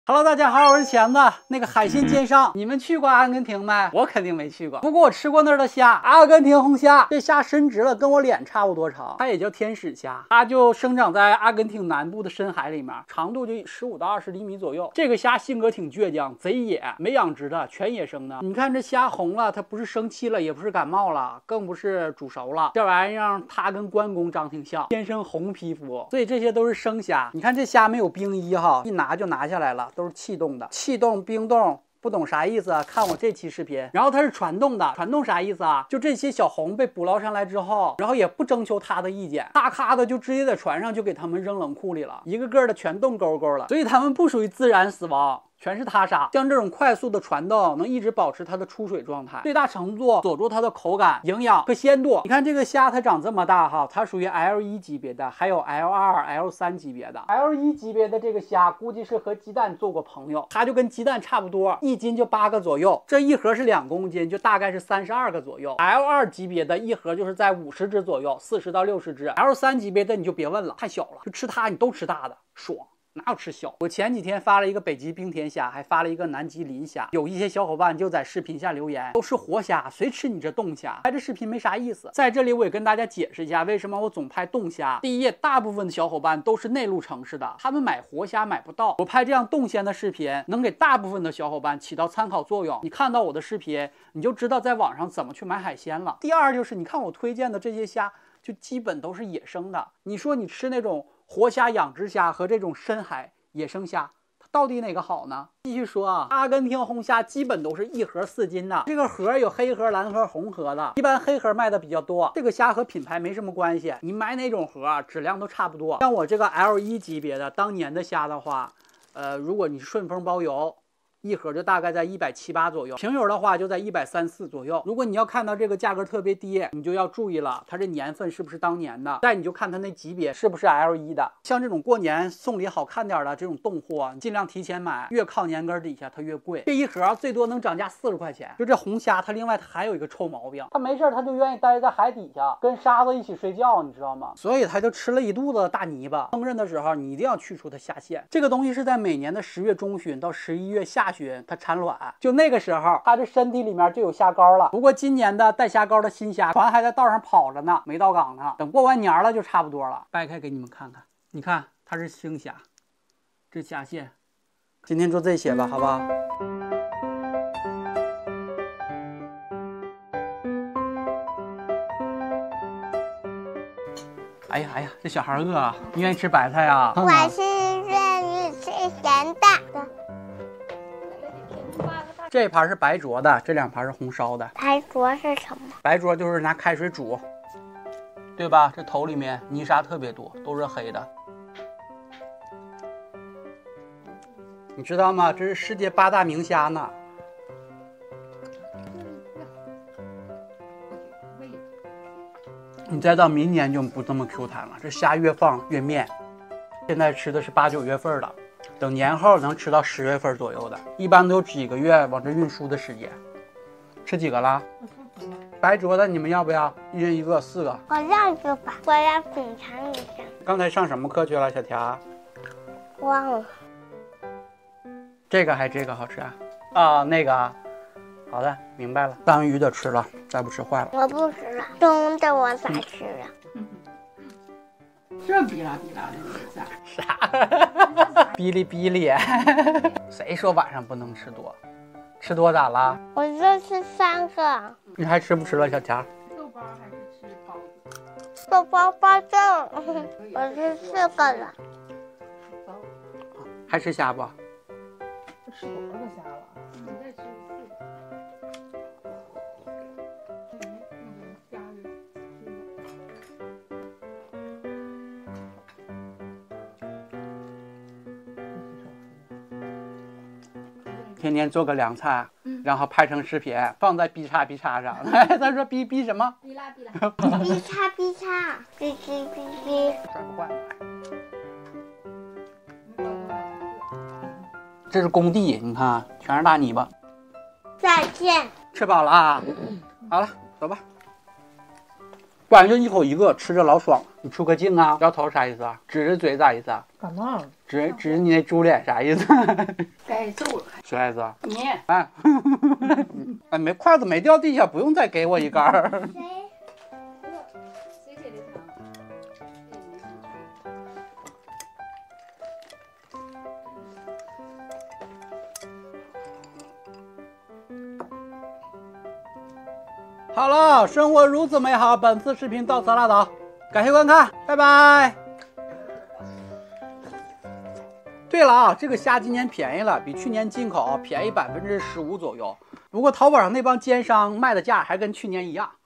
Hello， 大家好，我是钳子。那个海鲜奸商，你们去过阿根廷没？我肯定没去过，不过我吃过那儿的虾，阿根廷红虾。这虾伸直了，跟我脸差不多长，它也叫天使虾，它就生长在阿根廷南部的深海里面，长度就15到20厘米左右。这个虾性格挺倔强，贼野，没养殖的，全野生的。你看这虾红了，它不是生气了，也不是感冒了，更不是煮熟了，这玩意儿它跟关公长挺像，天生红皮肤，所以这些都是生虾。你看这虾没有冰衣哈，一拿就拿下来了。都是气动的，气动、冰冻，不懂啥意思啊？看我这期视频。然后它是传动的，传动啥意思啊？就这些小红被捕捞上来之后，然后也不征求他的意见，咔咔的就直接在船上就给他们扔冷库里了，一个个的全冻勾勾了，所以他们不属于自然死亡。全是他杀，像这种快速的传动能一直保持它的出水状态，最大程度锁住它的口感、营养和鲜度。你看这个虾，它长这么大哈，它属于 L1 级别的，还有 L2、L3 级别的。L1 级别的这个虾，估计是和鸡蛋做过朋友，它就跟鸡蛋差不多，一斤就8个左右，这一盒是2公斤，就大概是32个左右。L2 级别的一盒就是在50只左右，40到60只。L3 级别的你就别问了，太小了，就吃它你都吃大的，爽。哪有吃小？我前几天发了一个北极冰甜虾，还发了一个南极磷虾，有一些小伙伴就在视频下留言，都是活虾，谁吃你这冻虾？拍这视频没啥意思。在这里我也跟大家解释一下，为什么我总拍冻虾。第一，大部分的小伙伴都是内陆城市的，他们买活虾买不到，我拍这样冻鲜的视频，能给大部分的小伙伴起到参考作用。你看到我的视频，你就知道在网上怎么去买海鲜了。第二就是你看我推荐的这些虾，就基本都是野生的。你说你吃那种活虾、养殖虾和这种深海野生虾，它到底哪个好呢？继续说啊，阿根廷红虾基本都是一盒4斤的，这个盒有黑盒、蓝盒、红盒的，一般黑盒卖的比较多。这个虾和品牌没什么关系，你买哪种盒质量都差不多。像我这个 L1 级别的当年的虾的话，如果你顺丰包邮，一盒就大概在170、180左右，平邮的话就在130、140左右。如果你要看到这个价格特别低，你就要注意了，它这年份是不是当年的？再你就看它那级别是不是 L1 的。像这种过年送礼好看点的这种冻货，你尽量提前买，越靠年根底下它越贵。这一盒最多能涨价40块钱。就这红虾，它另外它还有一个臭毛病，它没事它就愿意待在海底下，跟沙子一起睡觉，你知道吗？所以它就吃了一肚子大泥巴。烹饪的时候你一定要去除它下线。这个东西是在每年的10月中旬到11月下旬它产卵，就那个时候它这身体里面就有虾膏了。不过今年的带虾膏的新虾船还在道上跑着呢，没到港呢，等过完年了就差不多了。掰开给你们看看，你看它是青虾，这虾线。今天做这些吧，好不好？哎呀，这小孩饿啊！你愿意吃白菜啊？ 我是愿意吃咸的。 这一盘是白灼的，这2盘是红烧的。 白灼是什么？ 白灼就是拿开水煮，对吧？这头里面泥沙特别多，都是黑的。你知道吗？这是世界8大名虾呢。你再到明年就不这么 Q 弹了，这虾越放越面。现在吃的是8、9月份的。等年后能吃到10月份左右的，一般都有几个月往这运输的时间。吃几个了？白灼的你们要不要？一人一个，4个。 我要一个吧，我要品尝一下。 刚才上什么课去了，小条？ 忘了。 这个还这个好吃啊？啊，那个啊。好的，明白了。章鱼的吃了，再不吃坏了。 我不吃了，中的我咋吃啊？ 这哔啦哔啦的啥？哔哩哔哩。谁说晚上不能吃多？吃多咋了？ 我就吃3个。 你还吃不吃了，小条？ 豆包还是吃包子？ 豆包包正，我吃4个了。 还吃虾不？ 吃多少个虾了？你再吃4个。 天天做个凉菜，然后拍成视频放在 B 叉 B 叉上。他说 B 什么？ 哔啦哔啦。 哔叉哔叉，哔哔哔哔。 甩不坏。这是工地，你看全是大泥巴。 再见。 吃饱了啊？好了，走吧。 感觉一口一个，吃着老爽了。你出个镜啊？摇头啥意思啊？指着嘴啥意思啊？ 感冒了， 指你那猪脸啥意思？ 该揍了。 谁孩子？ 你哎，哎，没筷子没掉地下，不用再给我一杆儿。 谁给的糖？ 好了，生活如此美好，本次视频到此拉倒，感谢观看，拜拜。对了啊，这个虾今年便宜了，比去年进口便宜15%左右。不过淘宝上那帮奸商卖的价还跟去年一样。